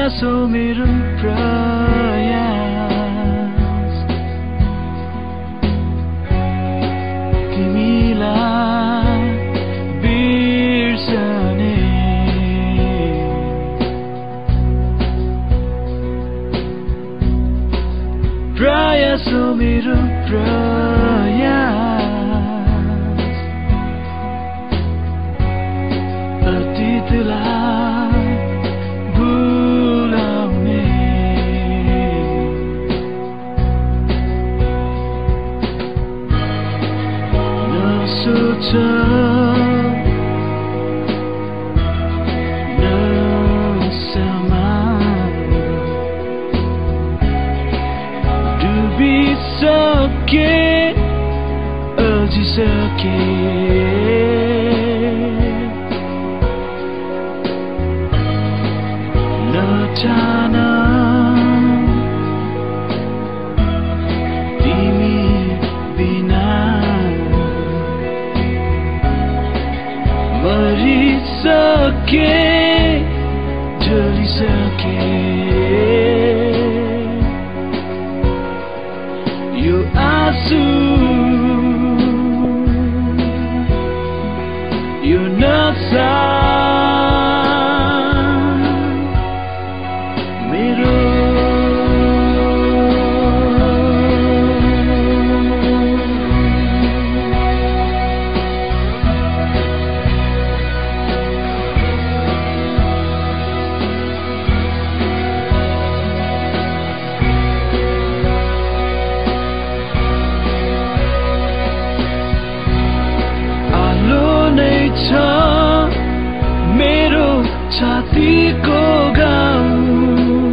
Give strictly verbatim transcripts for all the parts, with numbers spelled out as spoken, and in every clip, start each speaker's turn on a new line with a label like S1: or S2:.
S1: प्रयास हो मेरो प्रयास तिमीलाई बिर्सने प्रयास हो मेरो प्रयास अतीतलाई भुलाउने नसोच सके अझै सके नठान तिमी बिना मरिसके जलिसके यो आँसु यो नशा मेरो मेरो छातीको गाउँ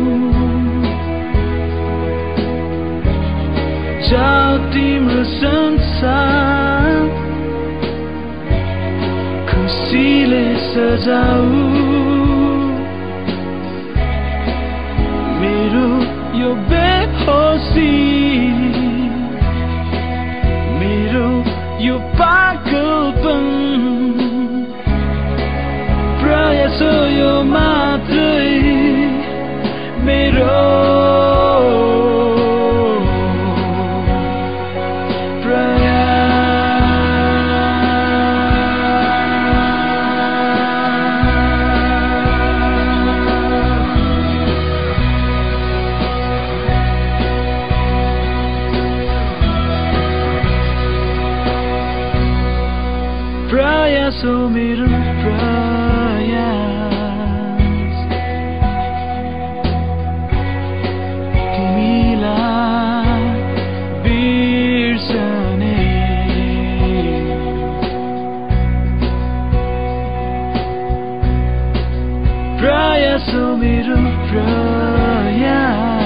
S1: जाऊ तिम्रो संसार खुसीले सजाऊ मेरो यो बेहोसी मेरो यो पागलपन प्रयास हो यो मात्रै मेरो प्रयास हो मेरो प्रयास तिमीलाई बिर्सने प्रयास हो मेरो प्रयास